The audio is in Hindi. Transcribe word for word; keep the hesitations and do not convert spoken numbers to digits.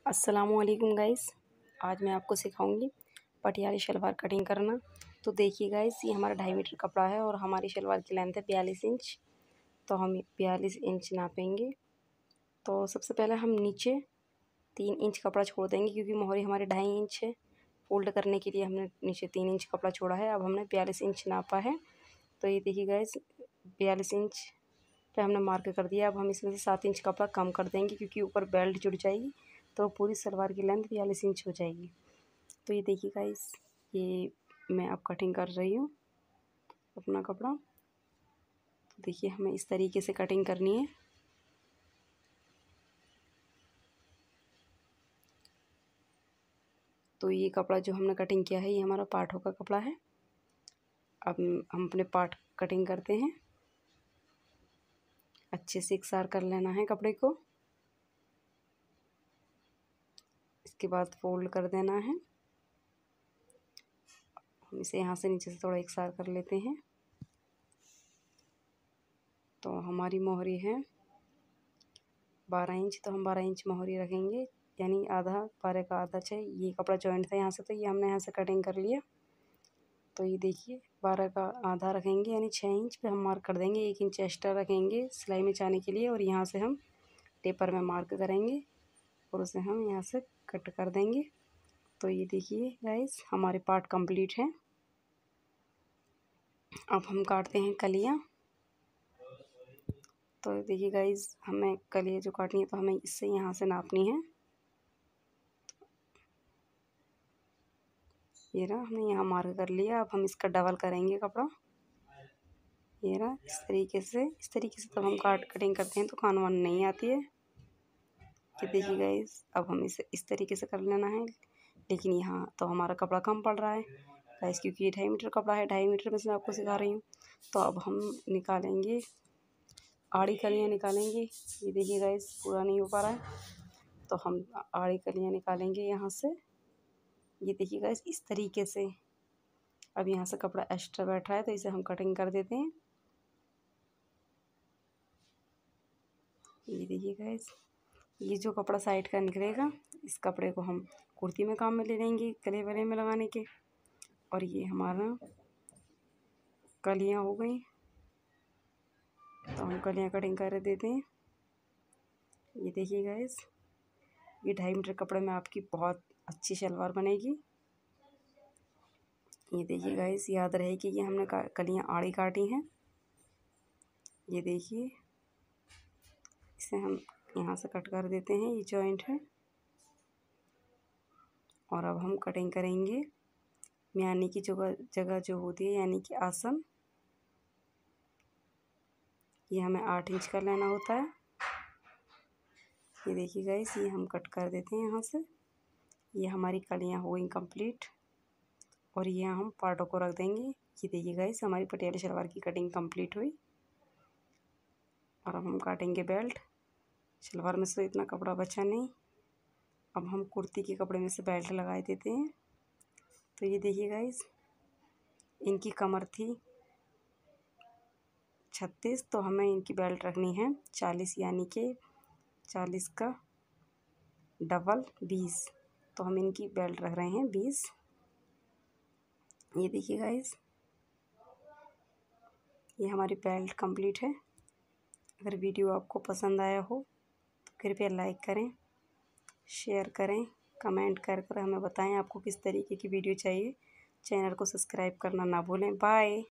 अस्सलामुअलैकुम गाइस। आज मैं आपको सिखाऊंगी पटियाला शलवार कटिंग करना। तो देखिए गाइस, ये हमारा ढाई मीटर कपड़ा है और हमारी शलवार की लेंथ है बयालीस इंच। तो हम बयालीस इंच नापेंगे। तो सबसे पहले हम नीचे तीन इंच कपड़ा छोड़ देंगे, क्योंकि मोहरी हमारी ढाई इंच है। फोल्ड करने के लिए हमने नीचे तीन इंच कपड़ा छोड़ा है। अब हमने बयालीस इंच नापा है। तो ये देखिए गाइस, बयालीस इंच पे हमने मार्क कर दिया। अब हम इसमें से सात इंच कपड़ा कम कर देंगे, क्योंकि ऊपर बेल्ट जुड़ जाएगी तो पूरी सलवार की लेंथ बयालीस इंच हो जाएगी। तो ये देखिए गाइस, ये मैं अब कटिंग कर रही हूँ अपना कपड़ा। तो देखिए, हमें इस तरीके से कटिंग करनी है। तो ये कपड़ा जो हमने कटिंग किया है, ये हमारा पार्टों का कपड़ा है। अब हम अपने पार्ट कटिंग करते हैं। अच्छे से इकसार कर लेना है कपड़े को। इसके बाद फोल्ड कर देना है। हम इसे यहाँ से नीचे से थोड़ा इकसार कर लेते हैं। तो हमारी मोहरी है बारह इंच, तो हम बारह इंच मोहरी रखेंगे, यानी आधा, बारह का आधा छः। ये कपड़ा जॉइंट था यहाँ से, तो ये हमने यहाँ से कटिंग कर लिया। तो ये देखिए, बारह का आधा रखेंगे, यानी छः इंच पे हम मार्क कर देंगे। एक इंच एक्स्ट्रा रखेंगे सिलाई में जाने के लिए, और यहाँ से हम टेपर में मार्क करेंगे और उसे हम यहाँ से कट कर देंगे। तो ये देखिए गाइस, हमारे पार्ट कंप्लीट हैं। अब हम काटते हैं कलियाँ। तो देखिए गाइस, हमें कलियाँ जो काटनी है, तो हमें इससे यहाँ से नापनी है। ये रहा, हमने यहाँ मार्क कर लिया। अब हम इसका डबल करेंगे कपड़ा। ये रहा, इस तरीके से इस तरीके से तब हम काट कटिंग करते हैं तो कान वान नहीं आती है। ये देखिए गाइस, अब हम इसे इस तरीके से कर लेना है। लेकिन यहाँ तो हमारा कपड़ा कम पड़ रहा है गाइस, क्योंकि ये ढाई मीटर कपड़ा है। ढाई मीटर में से मैं आपको सिखा रही हूँ। तो अब हम निकालेंगे, आड़ी कलियाँ निकालेंगे। ये देखिए गाइस, पूरा नहीं हो पा रहा है, तो हम आड़ी कलियाँ निकालेंगे यहाँ से। ये देखिए गाइस, इस तरीके से। अब यहाँ से कपड़ा एक्स्ट्रा बैठ रहा है, तो इसे हम कटिंग कर देते हैं। ये देखिए गाइस, ये जो कपड़ा साइड का निकलेगा, इस कपड़े को हम कुर्ती में काम में ले लेंगे, गले वले में लगाने के। और ये हमारा कलियाँ हो गई, तो हम कलियाँ कटिंग कर देते हैं। ये देखिए गाइस, ये ढाई मीटर कपड़े में आपकी बहुत अच्छी शलवार बनेगी। ये देखिए गाइस, याद रहे कि ये हमने कलियाँ आड़ी काटी हैं। ये देखिए, इसे हम यहाँ से कट कर देते हैं। ये जॉइंट है। और अब हम कटिंग करेंगे म्यानी की जगह जगह जो होती है, यानी कि आसन। ये हमें आठ इंच का लेना होता है। ये देखिए गाइस, ये हम कट कर देते हैं यहाँ से। ये हमारी कलियाँ हो गई कंप्लीट, और ये हम पार्टों को रख देंगे। ये देखिए गाइस, हमारी पटियाला शलवार की कटिंग कंप्लीट हुई। और अब हम काटेंगे बेल्ट। शलवार में से इतना कपड़ा बचा नहीं। अब हम कुर्ती के कपड़े में से बेल्ट लगा देते हैं। तो ये देखिए गाइस, इनकी कमर थी छत्तीस, तो हमें इनकी बेल्ट रखनी है चालीस, यानी कि चालीस का डबल बीस। तो हम इनकी बेल्ट रख रहे हैं बीस। ये देखिए गाइस, ये हमारी बेल्ट कंप्लीट है। अगर वीडियो आपको पसंद आया हो तो कृपया लाइक करें, शेयर करें, कमेंट कर कर हमें बताएं आपको किस तरीके की वीडियो चाहिए। चैनल को सब्सक्राइब करना ना भूलें। बाय।